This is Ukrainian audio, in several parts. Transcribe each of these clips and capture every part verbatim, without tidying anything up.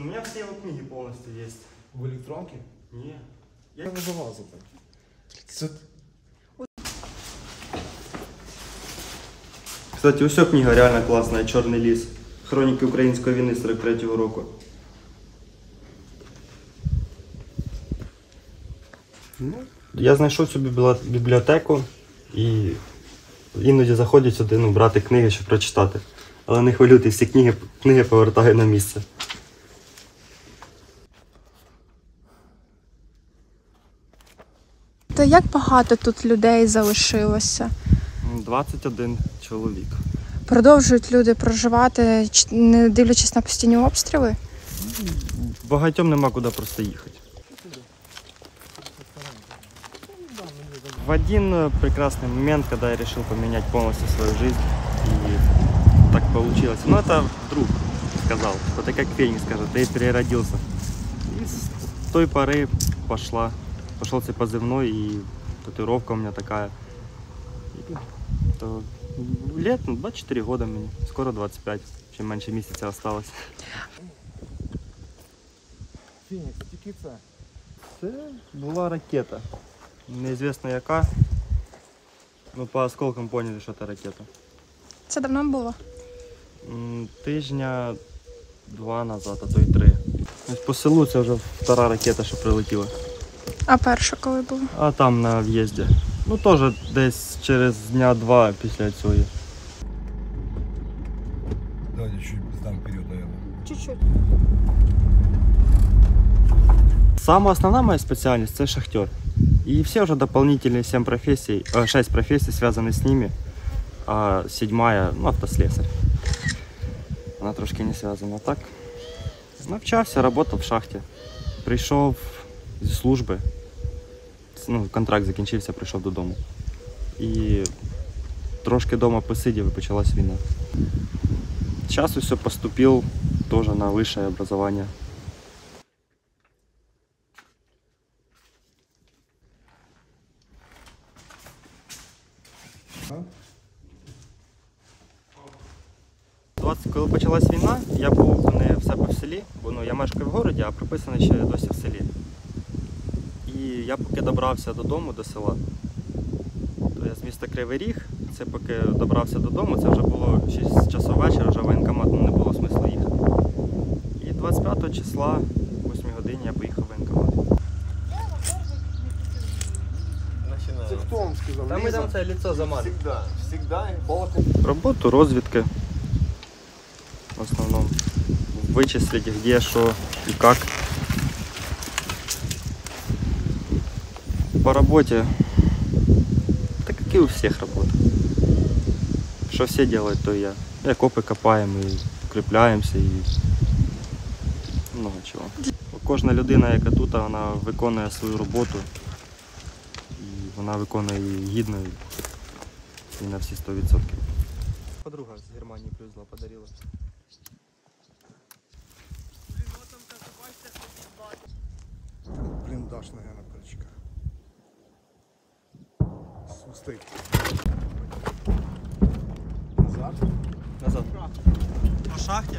У меня все его книги полностью есть. В электронке? Не. Я вызывал за так. Кстати, ось книга реально классная, «Чорний ліс». Хроніки української війни сорок третього року. Ну, я знайшов цю бібліотеку і іноді заходжу сюди, ну, брати книги, щоб прочитати. Але не хвилюйтесь, всі книги, книги повертаю на місце. То як багато тут людей залишилося? двадцять один чоловік. Продовжують люди проживати, не дивлячись на постійні обстріли? Багатьом нема куди просто їхати. В один прекрасный момент, когда я решил поменять полностью свою жизнь, и так получилось. Ну, это друг сказал, вот это как Феникс скажет, ты переродился. И с той поры пошла, пошел цей позывной, и татуировка у меня такая. И, то, лет, ну, двадцать четыре года мне, скоро двадцать пять, чем меньше месяца осталось. Феникс, тільки це. Це була ракета. Неізвісно яка. Ну, по осколкам поняли, що це ракета. Це давно було? Тижня два назад, а то й три. Ось по селу це вже втора ракета, що прилетіла. А перша коли була? А там на в'їзді. Ну теж десь через дня два після цього. Давайте чуть сдам вперед, наверное. Чуть-чуть. Самая основная моя специальность – это шахтер. И все уже дополнительные семь профессий, шесть профессий связаны с ними, а седьмая – ну, автослесарь. Она трошки не связана. Так, навчався, работал в шахте. Прийшов зі служби, ну, контракт закінчився, прийшов додому. І трошки вдома посидів і почалась війна. Зараз все поступив теж на вищее образование. Коли почалась війна, я був не в себе в селі, бо ну, я мешкаю в місті, а приписаний ще досі в селі. І я поки добрався додому, до села, то я з міста Кривий Ріг, це поки добрався додому, це вже було шість часов вечора, вже воєнкомат, ну, не було смислу їхати. І двадцять п'ятого числа, о восьмій годині, я поїхав в воєнкомат. Це хто вам сказав? Та ми там це лицо замазали. Всегда, всегда. Роботу розвідки. В основном вычислить, где, что и как. По работе, так как и у всех работ. Что все делают, то и я. И окопы копаем, и укрепляемся, и много чого. Кожна людина, яка тут, вона виконує свою роботу. І вона виконує її гідно і на всі сто відсотків. Подруга з Германії привезла, подарила. Блиндаж, наверное, прочка. Сусты. Назад. Назад. По шахті.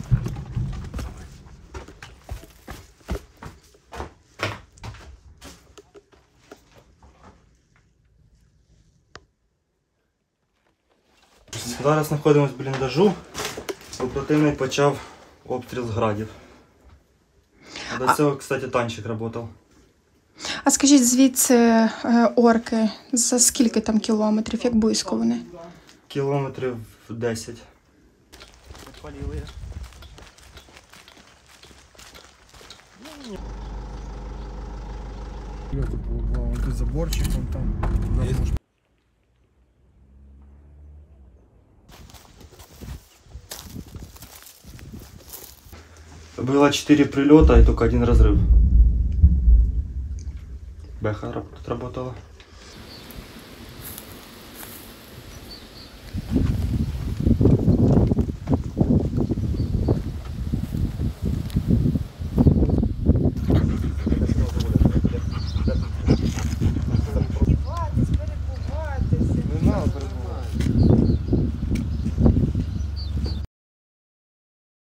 Зараз знаходимося в бліндажу, бо противник почав обстріл з градів. До цього, кстати, танчик працював. А скажіть, звідси е, орки, за скільки там кілометрів, як близько вони? Кілометрів десять. Підпалили. Вон тут заборчик, вон там. Было четыре прилета и только один разрыв. Бэха тут работала. Не надо перебувати.